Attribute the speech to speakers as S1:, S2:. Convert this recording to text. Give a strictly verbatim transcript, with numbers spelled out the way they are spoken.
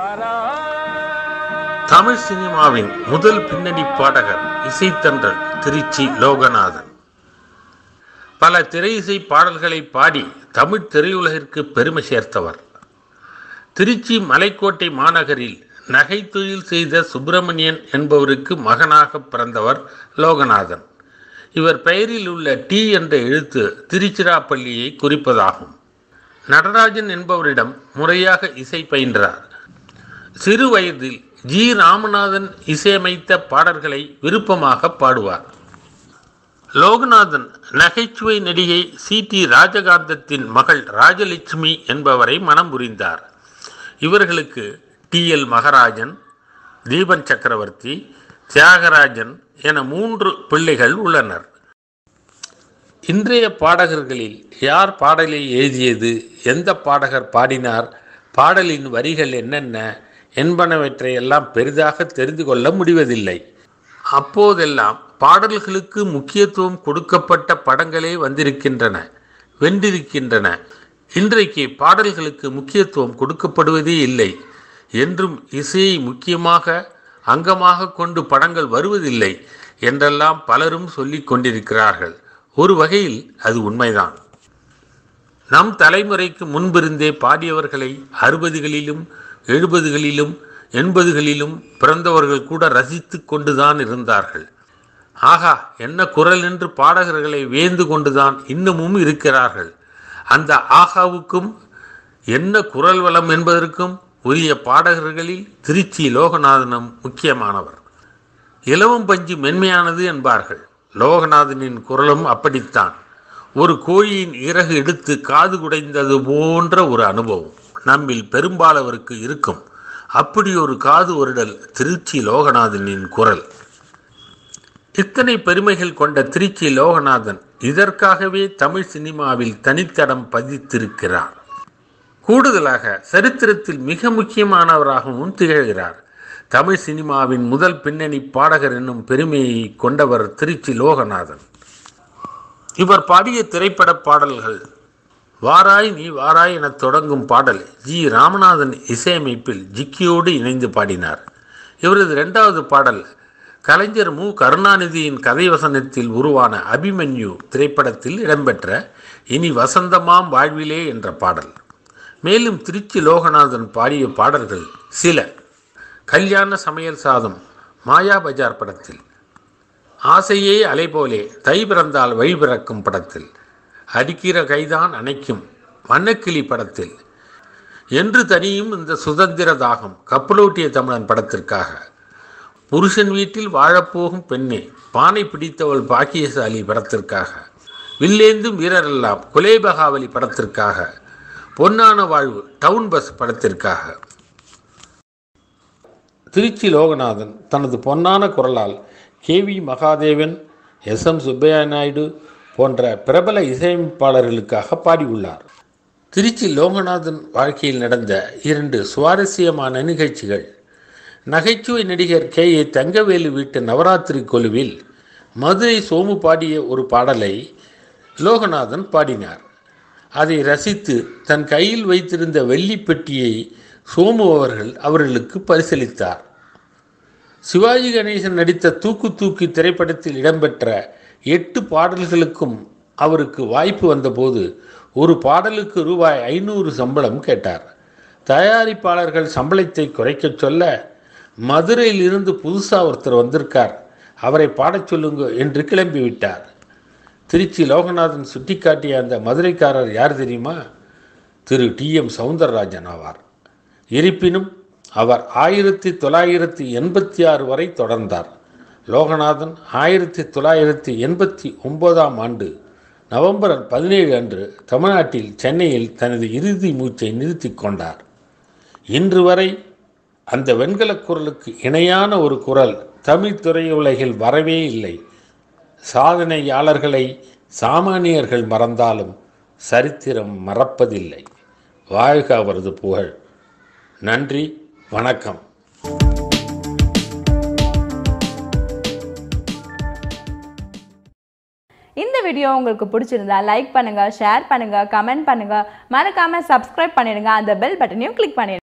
S1: தமிழ் சினிமாவின் முதல் பின்னணி பாடகர் இசைத்தன்றல் திருச்சி லோகநாதன். பல திரை இசை பாடல்களை பாடி தமிழ் திரையுலகிற்கு பெருமை சேர்த்தவர். திருச்சி மலைக்கோட்டை மாநகரில் நகைத்தொழில் செய்த சுப்பிரமணியன் என்பவருக்கு மகனாக பிறந்தவர் லோகநாதன். இவர் பெயரில் உள்ள டி என்ற எழுத்து திருச்சிராப்பள்ளியை குறிப்பதாகும். நடராஜன் என்பவரிடம் முறையாக இசை பயின்றார். சிறு வயதில் ஜி ராமநாதன் இசையமைத்த பாடல்களை விருப்பமாக பாடுவார். லோகநாதன் நகைச்சுவை நடிகை சி டி ராஜகாந்தத்தின் மகள் ராஜலட்சுமி என்பவரை மணம் புரிந்தார். இவர்களுக்கு டி எல் மகராஜன், தீபன் சக்கரவர்த்தி, தியாகராஜன் என மூன்று பிள்ளைகள் உள்ளனர். இன்றைய பாடகர்களில் யார் பாடலை எழுதியது, எந்த பாடகர் பாடினார், பாடலின் வரிகள் என்னென்ன என்பனவற்றையெல்லாம் பெரிதாக தெரிந்து கொள்ள முடிவதில்லை. அப்போதெல்லாம் பாடல்களுக்கு முக்கியத்துவம் கொடுக்கப்பட்ட படங்களே வந்திருக்கின்றன, வென்றிருக்கின்றன. இன்றைக்கு பாடல்களுக்கு முக்கியத்துவம் கொடுக்கப்படுவதே இல்லை. என்றும் இசையை முக்கியமாக அங்கமாக கொண்டு படங்கள் வருவதில்லை என்றெல்லாம் பலரும் சொல்லிக் கொண்டிருக்கிறார்கள். ஒரு வகையில் அது உண்மைதான். நம் தலைமுறைக்கு முன்பிருந்தே பாடியவர்களை அறுபதுகளிலும் எழுபதுகளிலும் எண்பதுகளிலும் பிறந்தவர்கள் கூட ரசித்து கொண்டுதான் இருந்தார்கள். ஆகா, என்ன குரல் என்று பாடகர்களை வியந்து கொண்டுதான் இன்னமும் இருக்கிறார்கள். அந்த ஆகாவுக்கும் என்ன குரல் வளம் என்பதற்கும் உரிய பாடகர்களில் திருச்சி லோகநாதனும் முக்கியமானவர். இலவம் பஞ்சு மென்மையானது என்பார்கள். லோகநாதனின் குரலும் அப்படித்தான். ஒரு கோழியின் இறகு எடுத்து காது குடைந்தது போன்ற ஒரு அனுபவம் நம்மில் பெரும்பாலவருக்கு இருக்கும். அப்படி ஒரு காது வருடல் திருச்சி லோகநாதனின் குரல். இத்தனை பெருமைகள் கொண்ட திருச்சி லோகநாதன் இதற்காகவே தமிழ் சினிமாவில் தனித்தடம் பதித்திருக்கிறார். கூடுதலாக சரித்திரத்தில் மிக முக்கியமானவராகவும் திகழ்கிறார். தமிழ் சினிமாவின் முதல் பின்னணி பாடகர் என்னும் பெருமையை கொண்டவர் திருச்சி லோகநாதன். இவர் பாடிய திரைப்பட பாடல்கள் வாராய் நீ வாராய் என தொடங்கும் பாடல் ஜி ராமநாதன் இசையமைப்பில் ஜிக்கியோடு இணைந்து பாடினார். இவரது இரண்டாவது பாடல் கலைஞர் மு கருணாநிதியின் கதை வசனத்தில் உருவான அபிமன்யு திரைப்படத்தில் இடம்பெற்ற இனி வசந்தமாம் வாழ்விலே என்ற பாடல். மேலும் திருச்சி லோகநாதன் பாடிய பாடல்கள் சில: கல்யாண சமையல் சாதம் மாயா பஜார் படத்தில், ஆசையே அலை போலே தை பிறந்தால் வழி பிறக்கும் படத்தில், அடிக்கிற கைதான் அணைக்கும் வண்ணக்கிளி படத்தில், என்று தனியும் இந்த சுதந்திர தாகம் கப்பலோட்டிய தமிழன் படத்திற்காக, புருஷன் வீட்டில் வாழப்போகும் பெண்ணே பானை பிடித்தவள் பாக்கியசாலி படத்திற்காக, வில்லேந்தும் வீரரெல்லாம் குலேபகாவலி படத்திற்காக, பொன்னான வாழ்வு டவுன் பஸ் படத்திற்காக. திருச்சி லோகநாதன் தனது பொன்னான குரலால் K V Mahadevan, S M Subbaiah Naidu போன்ற பிரபல இசையமைப்பாளர்களுக்காக பாடியுள்ளார். திருச்சி லோகநாதன் வாழ்க்கையில் நடந்த இரண்டு சுவாரஸ்யமான நிகழ்ச்சிகள். நகைச்சுவை நடிகர் கே ஏ தங்கவேலு வீட்டு நவராத்திரி கொலுவில் மதுரை சோமு பாடிய ஒரு பாடலை லோகநாதன் பாடினார். அதை ரசித்து தன் கையில் வைத்திருந்த வெள்ளி பெட்டியை சோமு அவர்கள் அவர்களுக்கு பரிசளித்தார். சிவாஜி கணேசன் நடித்த தூக்கு தூக்கி திரைப்படத்தில் இடம்பெற்ற எட்டு பாடல்களுக்கும் அவருக்கு வாய்ப்பு வந்தபோது ஒரு பாடலுக்கு ரூபாய் ஐநூறு சம்பளம் கேட்டார். தயாரிப்பாளர்கள் சம்பளத்தை குறைக்க சொல்ல, மதுரையில் இருந்து புதுசாக ஒருத்தர் வந்திருக்கார், அவரை பாடச் சொல்லுங்க என்று கிளம்பிவிட்டார். திருச்சி லோகநாதன் சுட்டிக்காட்டிய அந்த மதுரைக்காரர் யார் தெரியுமா? திரு டி எம் சௌந்தரராஜன் ஆவார். இருப்பினும் அவர் ஆயிரத்தி தொள்ளாயிரத்தி எண்பத்தி ஆறு வரை தொடர்ந்தார். லோகநாதன் ஆயிரத்தி தொள்ளாயிரத்தி எண்பத்தி ஒன்பதாம் ஆண்டு நவம்பர் பதினேழு அன்று தமிழ்நாட்டில் சென்னையில் தனது இறுதி மூச்சை நிறுத்தி கொண்டார். இன்று வரை அந்த வெண்கலக் குரலுக்கு இணையான ஒரு குரல் தமிழ் திரையுலகில் வரவே இல்லை. சாதனையாளர்களை சாமானியர்கள் மறந்தாலும் சரித்திரம் மறப்பதில்லை. வாழ்க அவரது புகழ். நன்றி, வணக்கம்.
S2: இந்த வீடியோ உங்களுக்கு பிடிச்சிருந்தா லைக் பண்ணுங்க, ஷேர் பண்ணுங்க, கமெண்ட் பண்ணுங்க, மறக்காம சப்ஸ்கிரைப் பண்ணிடுங்க. அந்த பெல் பட்டனையும் கிளிக் பண்ணிடுங்க.